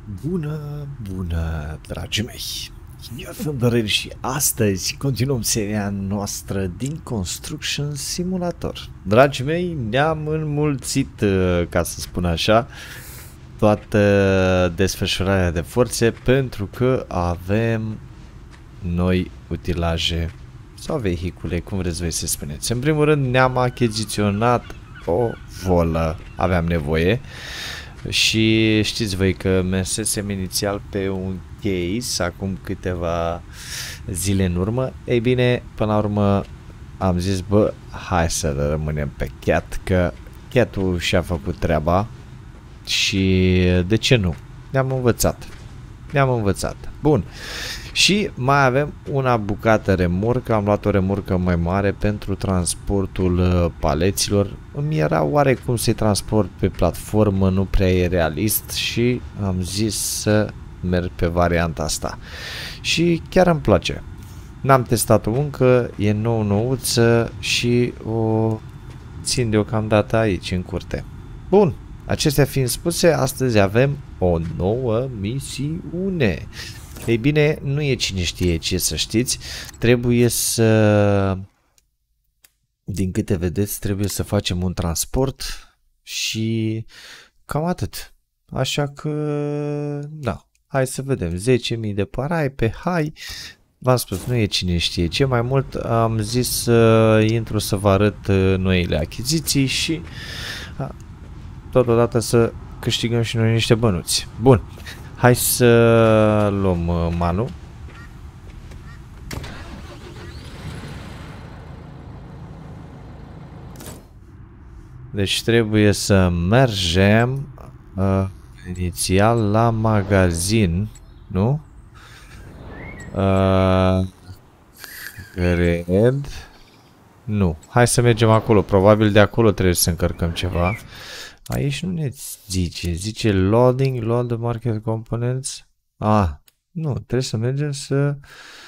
Bună, dragii mei! Eu sunt Dorel și astăzi continuăm seria noastră din Construction Simulator. Dragii mei, ne-am înmulțit, ca să spun așa, toată desfășurarea de forțe pentru că avem noi utilaje sau vehicule, cum vreți voi să spuneți. În primul rând ne-am achiziționat o volă, aveam nevoie. Și știți voi că mersesem inițial pe un case acum câteva zile în urmă. Ei bine, până la urmă am zis, bă, hai să rămânem pe Cat, că Cat-ul și-a făcut treaba și de ce nu? Ne-am învățat. Ne-am învățat. Bun. Și mai avem una bucată remorcă, am luat o remorcă mai mare pentru transportul paleților. Îmi era oarecum să-i transport pe platformă, nu prea e realist și am zis să merg pe varianta asta. Și chiar îmi place. N-am testat-o încă, e nouță și o țin deocamdată aici, în curte. Bun, acestea fiind spuse, astăzi avem o nouă misiune. Ei bine, nu e cine știe ce, să știți, trebuie să, din câte vedeți, trebuie să facem un transport și cam atât. Așa că, da, hai să vedem, 10.000 de parai pe hai, v-am spus, nu e cine știe ce, mai mult am zis să intru să vă arăt noile achiziții și totodată să câștigăm și noi niște bănuți. Bun. Hai să luăm malul. Deci trebuie să mergem inițial la magazin, nu? Cred. Nu. Hai să mergem acolo. Probabil de acolo trebuie să încărcăm ceva. Aici nu ne zice. Zice loading, load the market components. Nu. Trebuie să mergem să...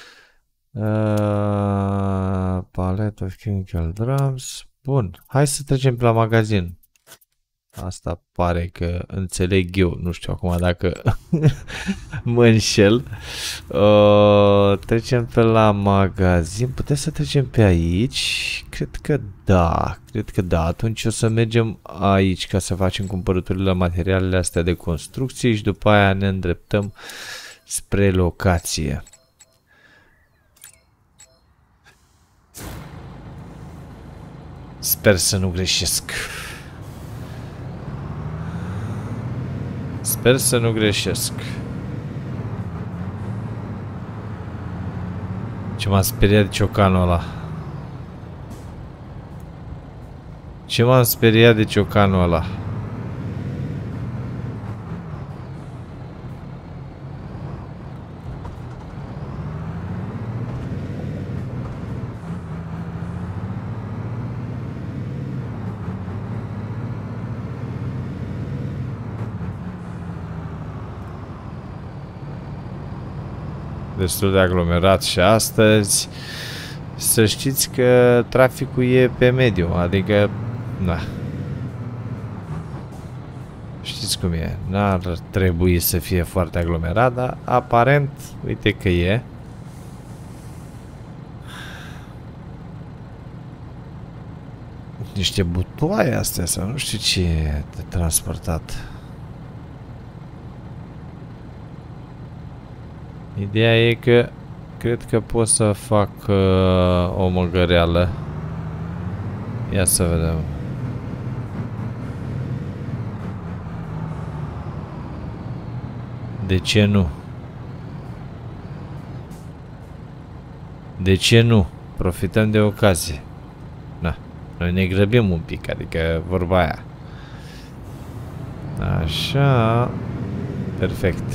palette of chemical drums. Bun. Hai să trecem pe la magazin. Asta pare că înțeleg eu. Nu știu acum dacă mă înșel. Trecem pe la magazin. Putem să trecem pe aici? Cred că da. Cred că da. Atunci o să mergem aici ca să facem cumpărăturile la materialele astea de construcție și după aia ne îndreptăm spre locație. Sper să nu greșesc. Sper să nu greșesc. Ce m-a speriat de ciocanul ăla. Ce m-a speriat de ciocanul ăla. Destul de aglomerat și astăzi. Să știți că traficul e pe mediu, adică, na. Știți cum e, n-ar trebui să fie foarte aglomerat, dar aparent, uite că e. Niște butoaie astea sau nu știu ce e de transportat. Ideea e că cred că pot să fac o măgăreală. Ia să vedem. De ce nu? De ce nu? Profităm de ocazie. Na, noi ne grăbim un pic, adică vorba aia. Așa. Perfect.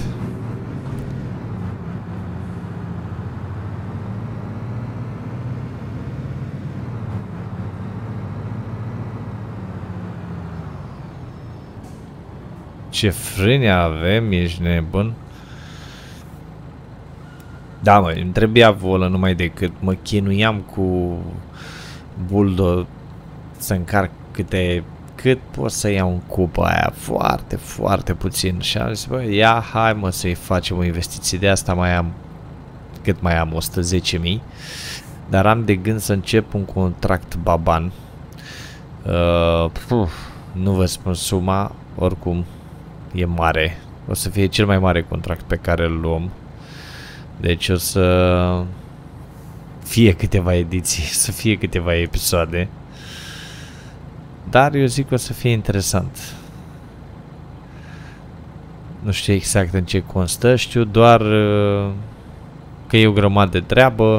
Ce frâne avem, ești nebun? Da, mă, îmi trebuia volă numai decât mă chinuiam cu buldo să încarc cât pot să iau în cupa aia, foarte, foarte puțin. Și am zis, bă, ia, hai mă să-i facem o investiție de asta, mai am, cât mai am, 110.000. Dar am de gând să încep un contract baban. Nu vă spun suma, oricum e mare. O să fie cel mai mare contract pe care îl luăm. Deci o să fie câteva ediții, să fie câteva episoade. Dar eu zic că o să fie interesant. Nu știu exact în ce constă, știu doar că e o grămadă de treabă.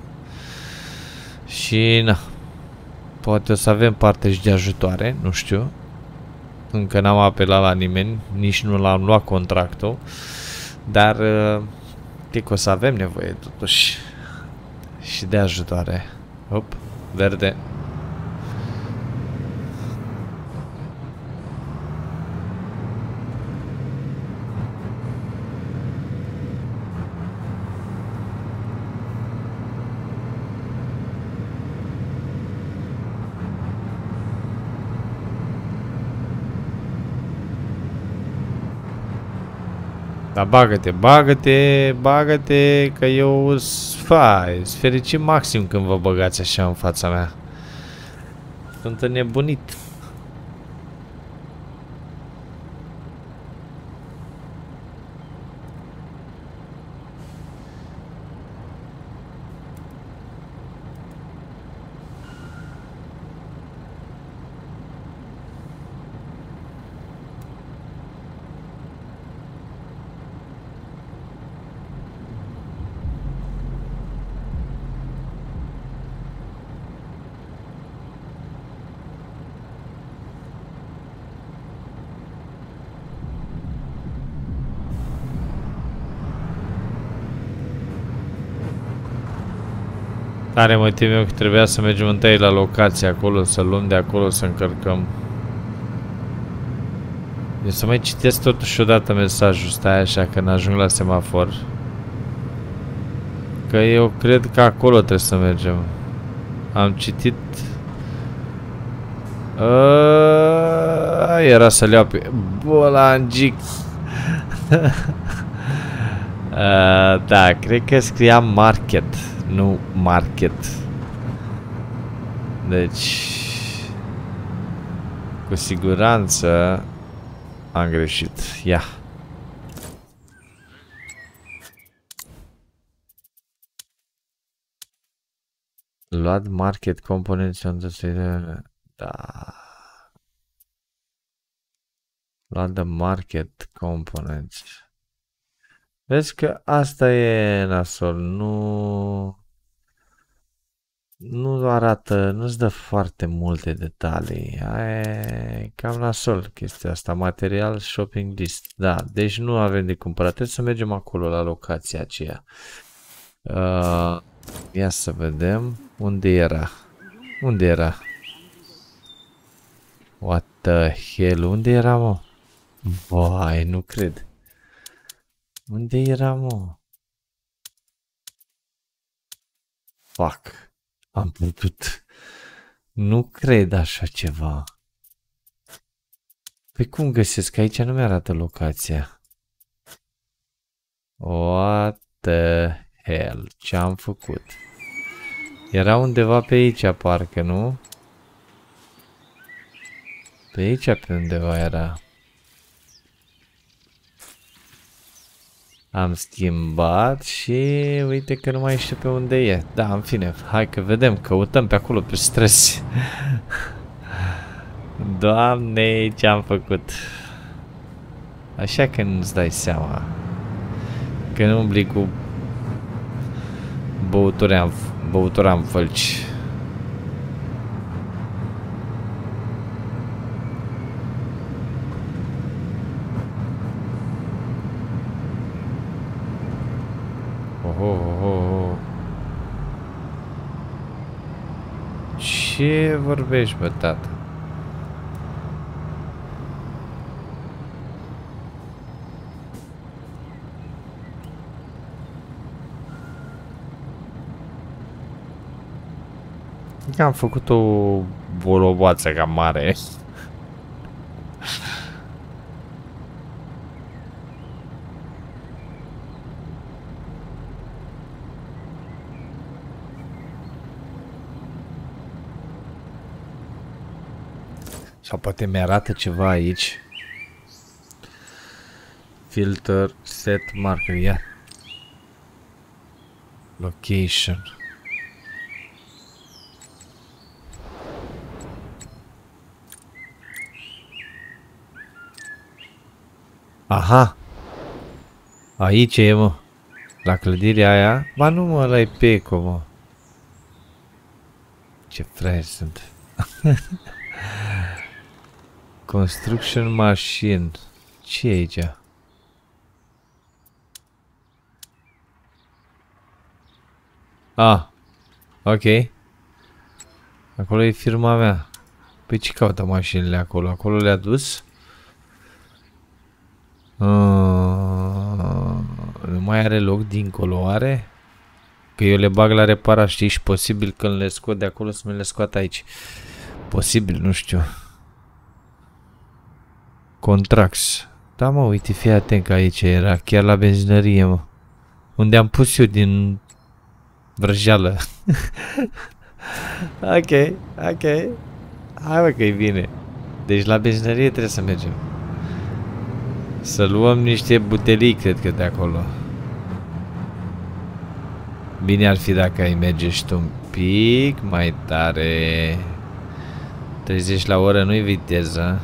Și na, poate o să avem parte și de ajutoare, nu știu. Încă n-am apelat la nimeni, nici nu l-am luat contractul. Dar cred că o să avem nevoie totuși și de ajutoare. Hop, verde. Dar bagă-te, bagă-te, bagă-te, că eu sunt fericit maxim când vă băgați așa în fața mea. Sunt înnebunit. Tare motiv meu că trebuia să mergem întâi la locație acolo, să luăm de acolo, să încărcăm. Eu să mai citesc totuși odată mesajul, stai așa că n-ajung la semafor. Că eu cred că acolo trebuie să mergem. Am citit... Era să le iau pe... Bolangic! Da, cred că scria market, nu market. Deci... Cu siguranță... Am greșit. Ia. Luat market components on the... Da. Luat the market components. Vezi că asta e nasol, nu arată, nu-ți dă foarte multe detalii. E cam nasol chestia asta, material shopping list. Da, deci nu avem de cumpărat, trebuie să mergem acolo la locația aceea. Ia să vedem unde era. Unde era? What the hell? Unde era, mă? Vai, nu cred. Unde era, mă? Fuck. Am putut. Nu cred așa ceva. Păi cum găsesc? Aici nu mi-arată locația. What the hell? Ce-am făcut? Era undeva pe aici, parcă, nu? Pe aici, pe undeva era. Am schimbat și uite că nu mai știu pe unde e. Da, în fine, hai că vedem, căutăm pe acolo, pe străzi. Doamne, ce-am făcut. Așa că nu-ți dai seama. Că nu umbli cu băutura în fălci. Ce vorbești, bă, tată? Am făcut o boloboață cam mare. Sau poate mi-arată ceva aici. Filter, set marker, ia. Location. Aha! Aici e, mă. La clădirea aia. Ba nu, mă, ăla e Peco, mă. Ce fraieri sunt. Construction machine. Ce e aici? Ah. Ok. Acolo e firma mea. Păi ce caută mașinile acolo? Acolo le-a dus? Nu mai are loc dincolo, are? Că eu le bag la reparat, știi? Și posibil când le scot de acolo să mi le scoat aici. Posibil, nu știu. Contracts. Da, mă, uite, fii atent că aici era. Chiar la benzinărie, mă. Unde am pus eu din vrăjeală. Ok, ok. Hai, mă, că e bine. Deci la benzinărie trebuie să mergem. Să luăm niște butelii, cred că de acolo. Bine ar fi dacă ai merge și tu un pic mai tare. 30 la oră nu-i viteză.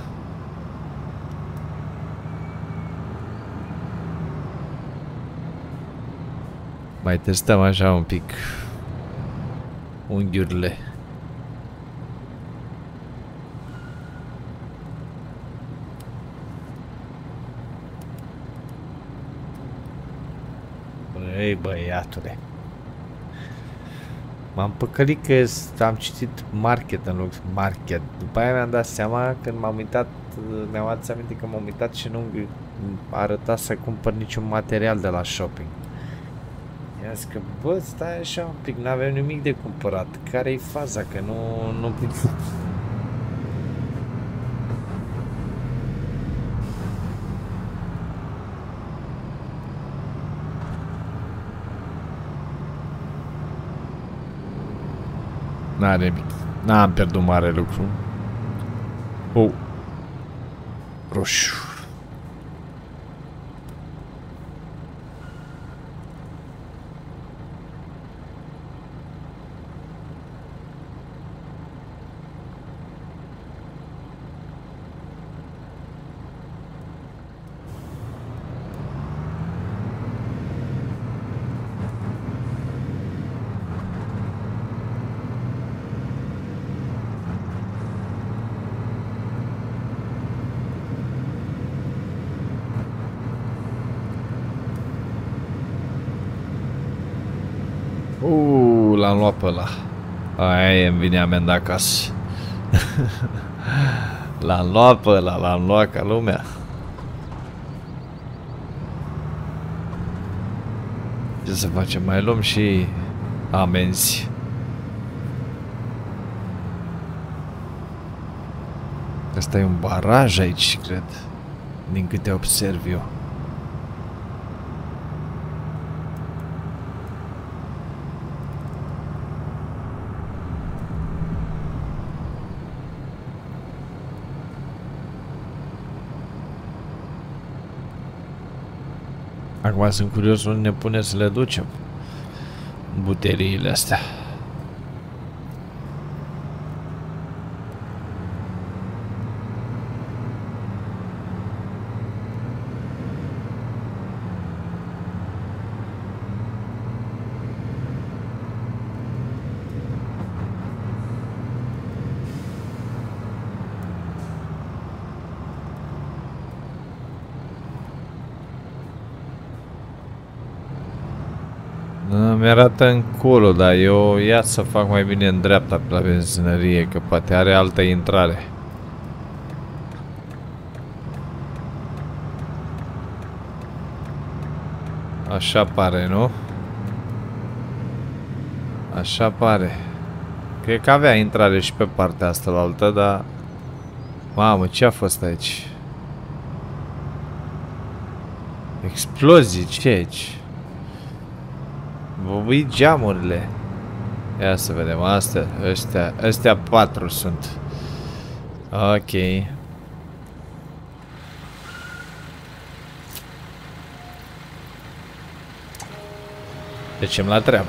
Mai testăm așa un pic unghiurile. Ei, băiatule. M-am păcălit că am citit market în loc market. După aia mi-am dat seama când m-am uitat, mi-am adus aminte că m-am uitat și nu arăta să cumpăr niciun material de la shopping. I-am zis că, bă, stai așa un pic, n-avem nimic de cumpărat. Care-i faza? Că nu... N-are nimic. N-am pierdut mare lucru. Oh. Roșu. L-am luat pe ăla. Aia îmi vine amenda acasă. L-am luat pe ăla, l-am luat ca lumea. Ce să facem? Mai luăm și amenzi. Asta e un baraj aici, cred. Din câte observ eu. Acum sunt curios unde ne pune să le ducem buteliile astea. Mi-arată încolo, dar eu ia să fac mai bine în dreapta pe la benzinărie, că poate are altă intrare. Așa pare, nu? Așa pare. Cred că avea intrare și pe partea asta la altă, dar... Mamă, ce a fost aici? Explozii, ce e aici? Vă uit geamurile. Ia să vedem, astea, ăstea 4 sunt. Ok. Trecem la treabă.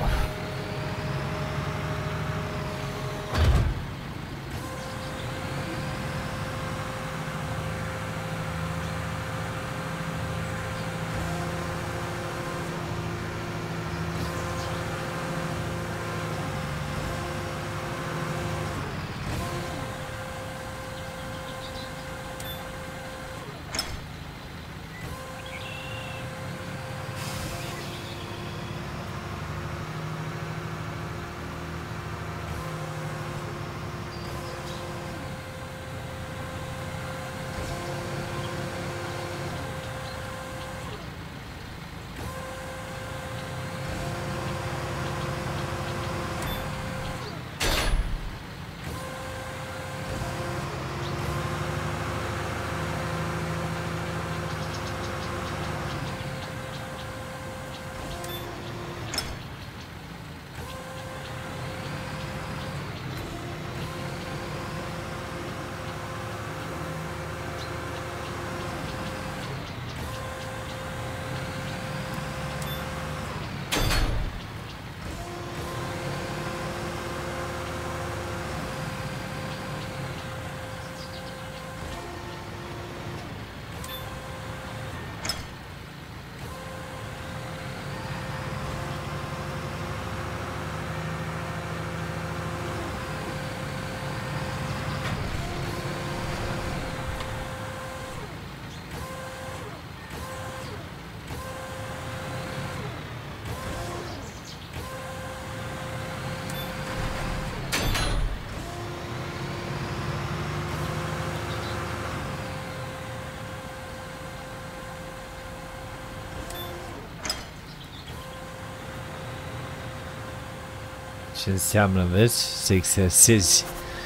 Ce înseamnă, vezi? Să exersezi.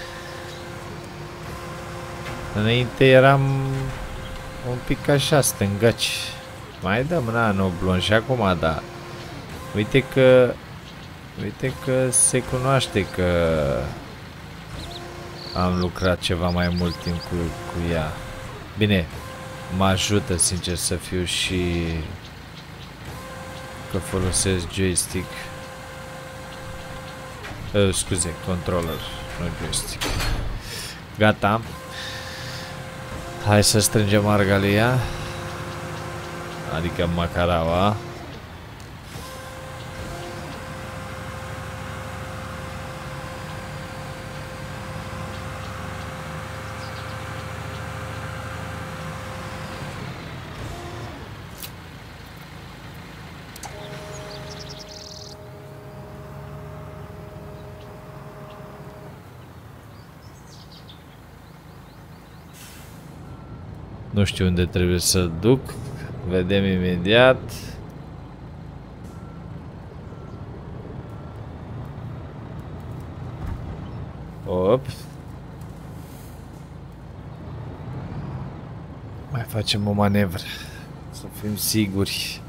Înainte eram un pic așa, stângaci. Mai dăm mâna în oblon și acum, da. Uite că se cunoaște că am lucrat ceva mai mult timp cu ea. Bine, mă ajută, sincer să fiu, și că folosesc joystick. Scuze, controller, nu joystick. Gata. Hai să strângem argalia. Adică macaraua. Nu știu unde trebuie să duc. Vedem imediat. Op. Mai facem o manevră. Să fim siguri.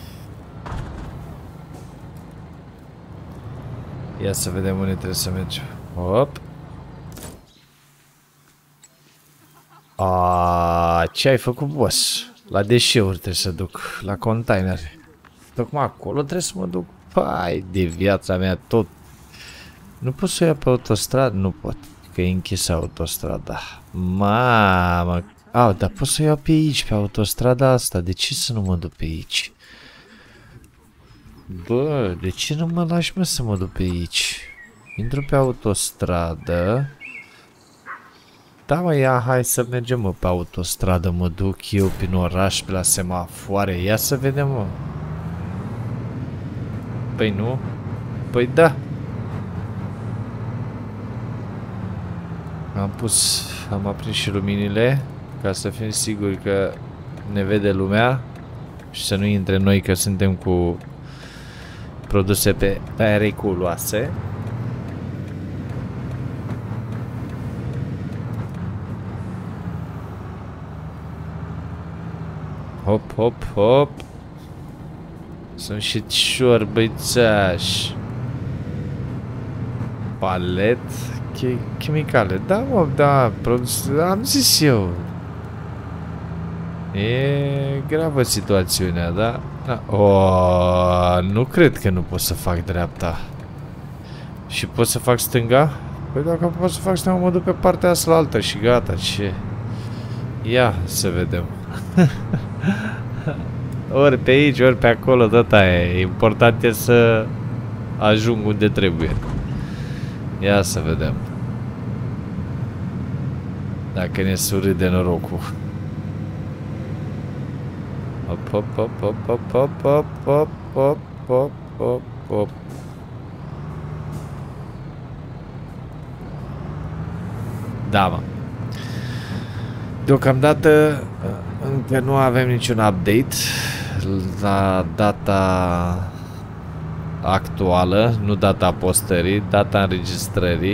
Ia să vedem unde trebuie să mergem. Op. Ce ai făcut, boss? La deșeuri trebuie să duc, la container. Tocmai acolo trebuie să mă duc. Pai de viața mea tot. Nu pot să o iau pe autostradă? Nu pot, că e închisă autostrada. Mamă. Dar pot să o iau pe aici, pe autostrada asta. De ce să nu mă duc pe aici? Bă, de ce nu mă lași, mă, să mă duc pe aici? Intru pe autostradă. Da, mă, ia, hai să mergem, mă, pe autostradă, mă duc eu prin oraș, pe la semafoare, ia să vedem, mă. Păi nu? Păi da. Am aprins și luminile, ca să fim siguri că ne vede lumea și să nu intre noi că suntem cu produse periculoase. Hop, hop, hop. Sunt și șorbăițași. Palet. chimicale. Da, mă, da, am zis eu. E gravă situațiunea, da? Da. Nu cred că nu pot să fac dreapta. Și pot să fac stânga? Păi dacă pot să fac stânga, mă duc pe partea asta la altă și gata, ce? Ia să vedem. Ori pe aici, ori pe acolo, tot aia e. Important e să ajung unde trebuie. Ia să vedem. Dacă ne surâde norocul. Hop, hop, hop, hop, hop, hop, hop, hop, hop, hop, hop, hop. Da, mă. Deocamdată încă nu avem niciun update la data actuală, nu data postării, data înregistrării.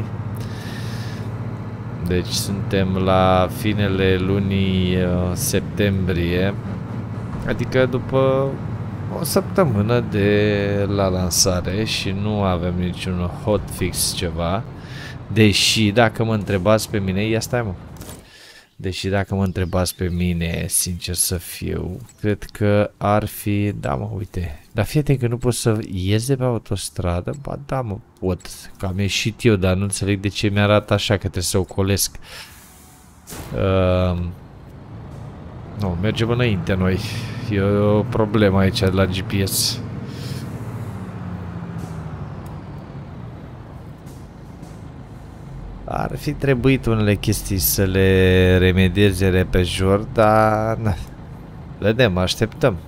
Deci suntem la finele lunii septembrie, adică după o săptămână de la lansare și nu avem niciun hotfix ceva. Deși dacă mă întrebați pe mine, ia stai mă. Deși dacă mă întrebați pe mine, sincer să fiu, cred că ar fi, da mă, uite, dar fii atent că nu pot să ies de pe autostradă, ba da mă, pot, că am ieșit eu, dar nu înțeleg de ce mi-arată așa, că trebuie să ocolesc. Nu, mergem înainte noi, e o problemă aici de la GPS. Ar fi trebuit unele chestii să le remedieze repejor, dar na, vedem, așteptăm.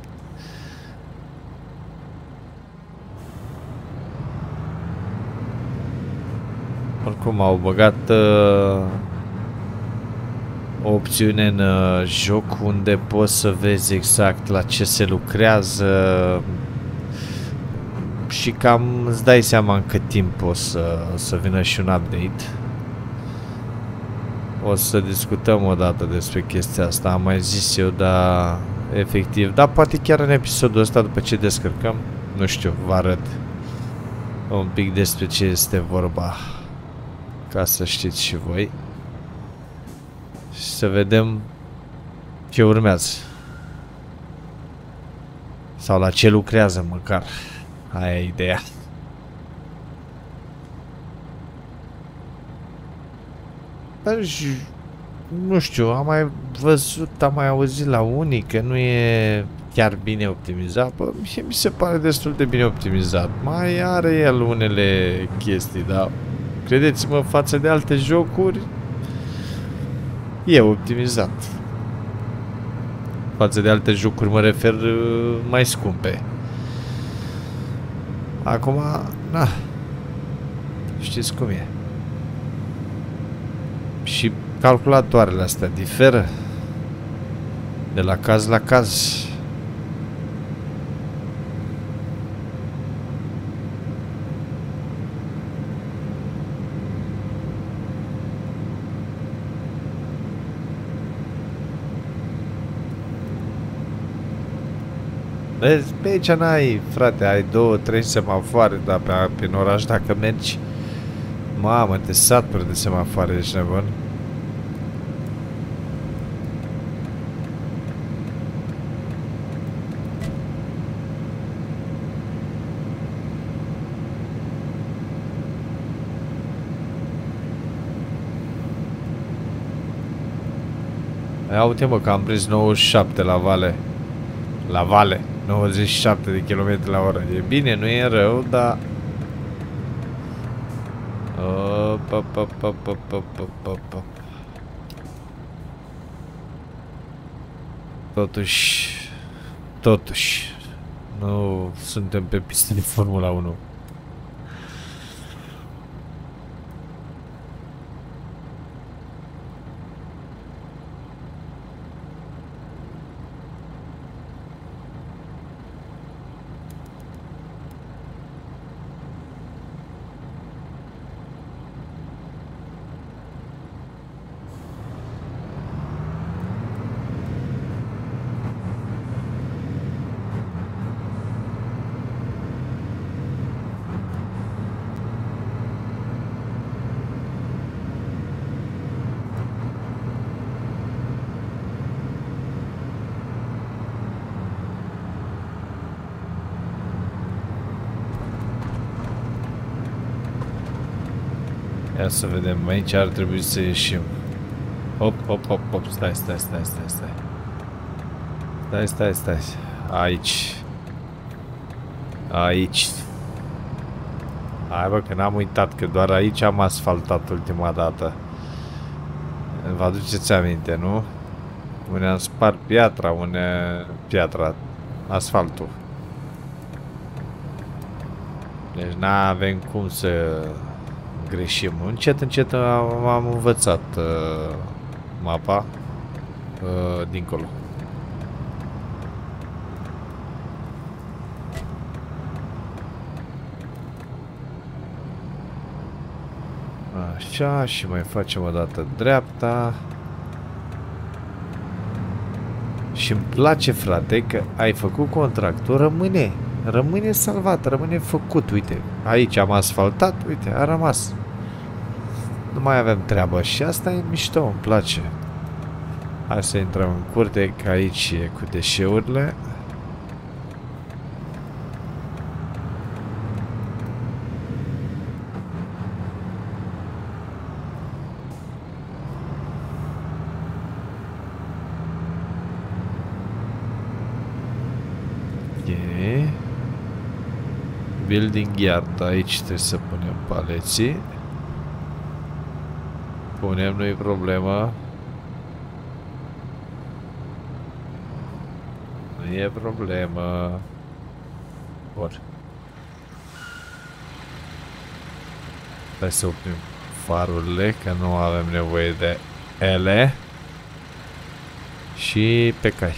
Oricum au băgat o opțiune în joc unde poți să vezi exact la ce se lucrează și cam îți dai seama în cât timp o să vină și un update. O să discutăm o dată despre chestia asta, am mai zis eu, dar efectiv, dar poate chiar în episodul ăsta după ce descărcăm, nu știu, vă arăt un pic despre ce este vorba, ca să știți și voi și să vedem ce urmează sau la ce lucrează măcar, aia e ideea. Dar nu știu, am mai văzut, am mai auzit la unii că nu e chiar bine optimizat. Bă, mi se pare destul de bine optimizat. Mai are el unele chestii, dar credeți-mă, față de alte jocuri e optimizat. Față de alte jocuri mă refer mai scumpe. Acum, na, știți cum e. Și calculatoarele astea diferă de la caz la caz. Vezi, pe aici n-ai, frate, ai 2-3 semafoare, dar prin oraș dacă mergi, mamă, te saturi de semafoare, ești nebun. Ia uite mă că am prins 97 la vale. La vale, 97 de km la oră. E bine, nu e rău, dar... Totuși, nu suntem pe pistă de Formula 1. Ia să vedem, aici ar trebui să ieșim. Hop, hop, hop, hop, stai. Stai. Aici. Hai bă, că n-am uitat, că doar aici am asfaltat ultima dată. Vă aduceți aminte, nu? Unde am spart piatra, asfaltul. Deci n-avem cum să greșim. Încet am învățat mapa dincolo. Așa, și mai facem o dată dreapta. Și îmi place, frate, că ai făcut contractul, rămâne salvat, rămâne făcut, uite. Aici am asfaltat, uite, a rămas. Nu mai avem treabă și asta e mișto, îmi place. Hai să intrăm în curte, că aici e cu deșeurile. Building yard, aici trebuie să punem paleții. Punem, nu-i problemă. Nu e problemă. Bun. Hai să oprim farurile, că nu avem nevoie de ele. Și pe cai.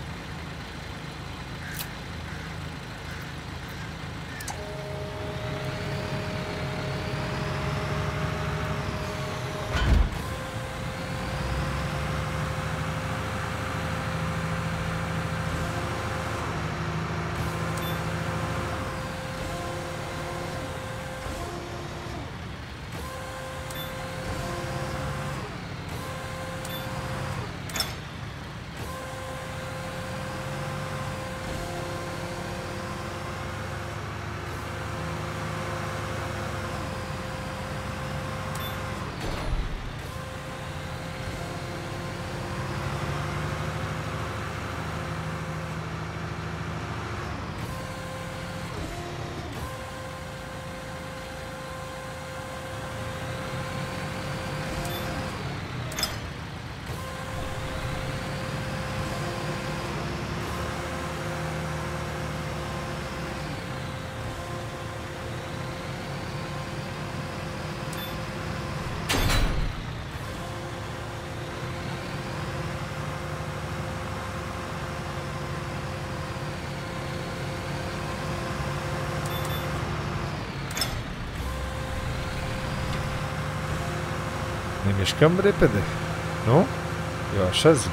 Ne mișcăm repede, nu? Eu așa zic.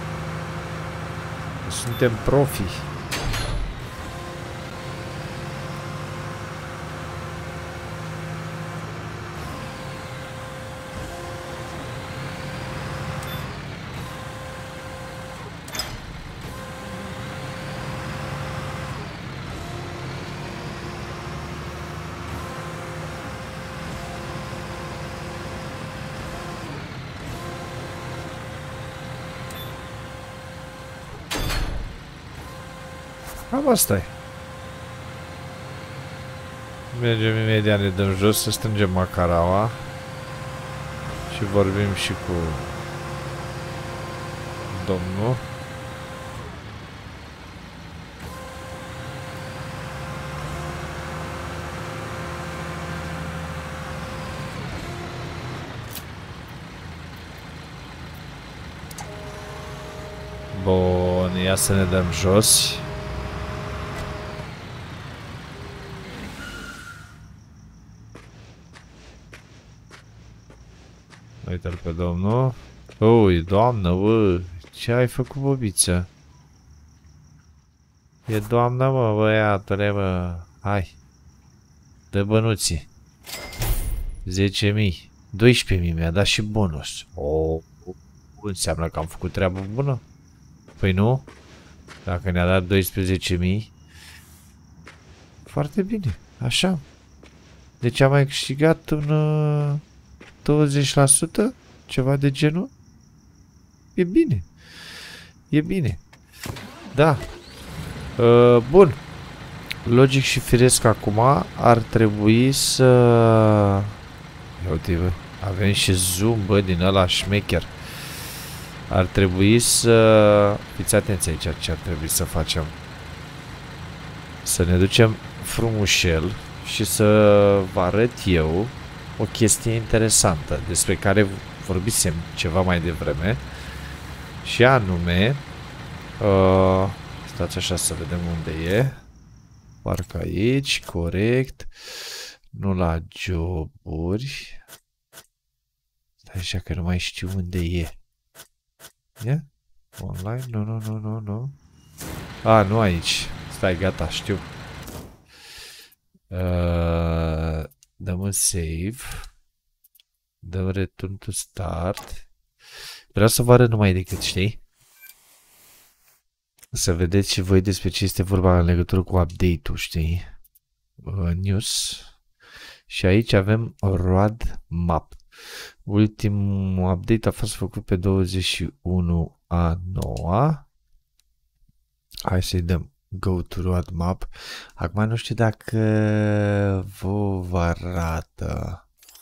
Suntem profi. Cam asta e. Mergem imediat, ne dăm jos, să strângem macaraua și vorbim și cu domnul. Bun, ia să ne dăm jos. Uite-l pe domnul. Ui, doamnă, bă, ce ai făcut, bobiță? E doamnă, mă, băiatule, mă. Hai. Dă bănuții. 10.000. 12.000 mi-a dat și bonus. O, înseamnă că am făcut treabă bună? Păi nu? Dacă ne-a dat 12.000. Foarte bine. Așa. Deci am mai câștigat 20%? Ceva de genul? E bine. E bine. Da. Bun. Logic și firesc acum ar trebui să... Ia uite, bă. Avem și zoom, bă, din ăla șmecher. Ar trebui să... Fiți atenți aici ce ar trebui să facem. Să ne ducem frumușel și să vă arăt eu o chestie interesantă despre care vorbisem ceva mai devreme. Și anume... stați așa să vedem unde e. Parcă aici, corect. Nu la joburi. Stai așa că nu mai știu unde e. E? Online? Nu. Nu aici. Stai, gata, știu. Dăm un save. Dăm return to start. Vreau să vă arăt numai decât, știi? Să vedeți și voi despre ce este vorba în legătură cu update-ul, știi? News. Și aici avem ROAD Map. Ultimul update a fost făcut pe 21/9. Hai să-i dăm Go to ROAD Map. Acum nu știu dacă vă arată.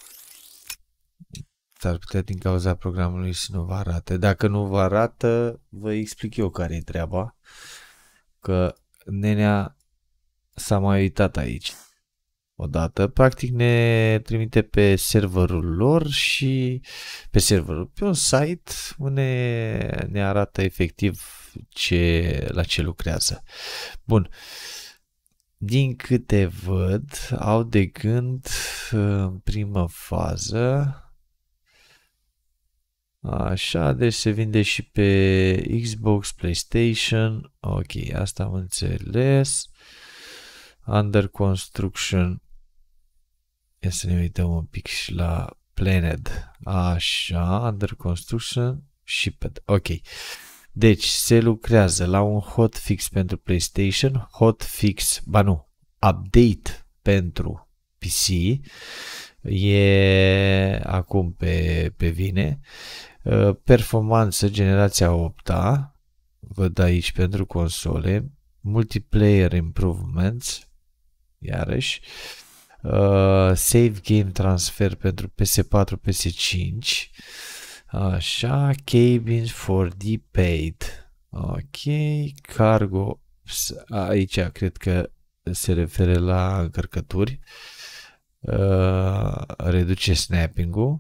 S-ar putea din cauza programului să nu vă arate. Dacă nu vă arată, vă explic eu care e treaba. Că nenea s-a mai uitat aici. Odată, practic ne trimite pe serverul lor și pe un site unde ne arată efectiv la ce lucrează. Bun. Din câte văd, au de gând în primă fază. Așa, deci se vinde și pe Xbox, PlayStation. Ok, asta am înțeles. Under construction. Ia să ne uităm un pic și la Planned. Așa, under construction, shipped. Ok. Deci se lucrează la un hotfix pentru PlayStation, update pentru PC. E acum pe vine. Performanță generația 8-a. Văd aici pentru console. Multiplayer improvements. Iarăși. Save game transfer pentru PS4, PS5. Așa. Cabins for paid. Ok. Cargo. Aici cred că se referă la încărcături. Reduce snapping-ul.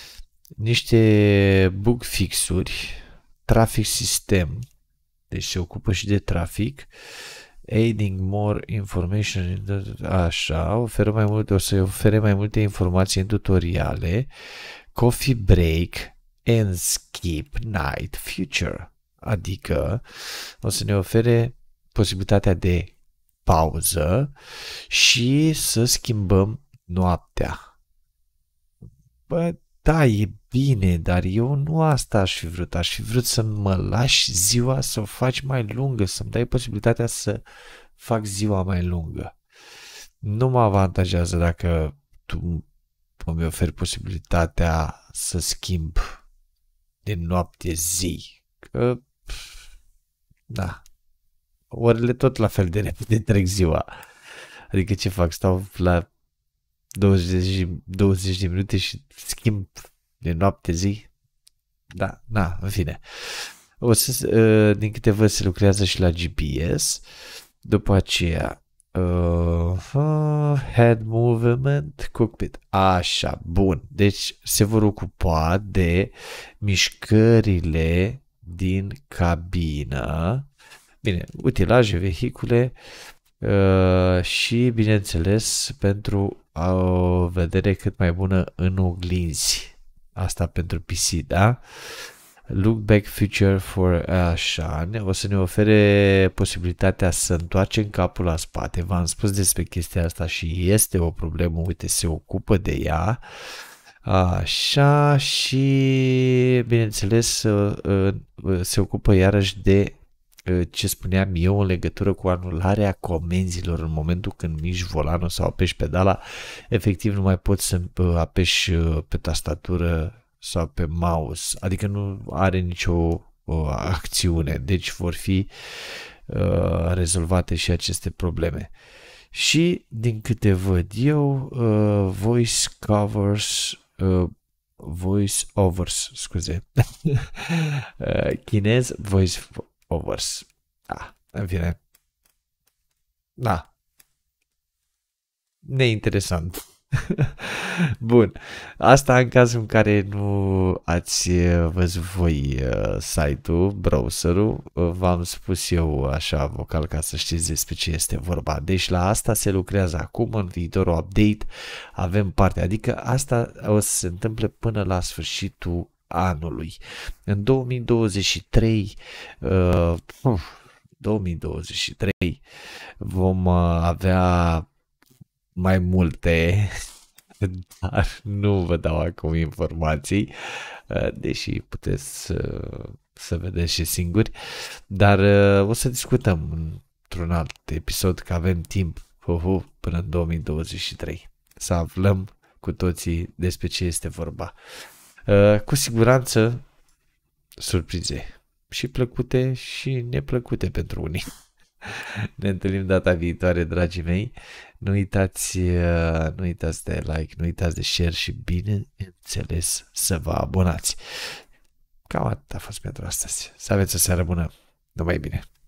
Niște bug fixuri. Traffic system. Deci se ocupă și de trafic. Aiding more information. Așa, o să ofere mai multe informații în tutoriale. Coffee break and skip night future. Adică o să ne ofere posibilitatea de pauză și să schimbăm noaptea. Bă, da, e bine, dar eu nu asta aș fi vrut. Aș fi vrut să mă lași ziua să o faci mai lungă, să-mi dai posibilitatea să fac ziua mai lungă. Nu mă avantajează dacă tu îmi oferi posibilitatea să schimb din noapte zi. Că, da, orele tot la fel de repede trec ziua. Adică ce fac? Stau la 20 de minute și schimb de noapte zi. Da, na, în fine. Din câte văd se lucrează și la GPS. După aceea head movement cockpit. Așa, bun. Deci se vor ocupa de mișcările din cabină. Bine, utilaje, vehicule și, bineînțeles, pentru o vedere cât mai bună în oglinzi. Asta pentru PC, da? Look back feature for așa. O să ne ofere posibilitatea să întoarcem capul la spate. V-am spus despre chestia asta și este o problemă. Uite, se ocupă de ea. Așa și, bineînțeles, se ocupă iarăși de ce spuneam eu în legătură cu anularea comenzilor în momentul când miști volanul sau apeși pedala, efectiv nu mai poți să apeși pe tastatură sau pe mouse, adică nu are nicio acțiune, deci vor fi rezolvate și aceste probleme. Și din câte văd eu, voice overs, scuze, chinez voice overs. Da, în fine. Da, neinteresant. Bun. Asta în cazul în care nu ați văzut voi site-ul, browserul, v-am spus eu așa vocal ca să știți despre ce este vorba. Deci la asta se lucrează acum, în viitorul update avem parte, adică asta o să se întâmple până la sfârșitul anului. În 2023 2023 vom avea mai multe, dar nu vă dau acum informații, deși puteți să vedeți și singuri, dar o să discutăm într-un alt episod, că avem timp până în 2023 să aflăm cu toții despre ce este vorba. Cu siguranță surprize și plăcute și neplăcute pentru unii. Ne întâlnim data viitoare, dragii mei. Nu uitați de like, nu uitați de share și bineînțeles să vă abonați. Cam atât a fost pentru astăzi. Să aveți o seară bună. Numai bine!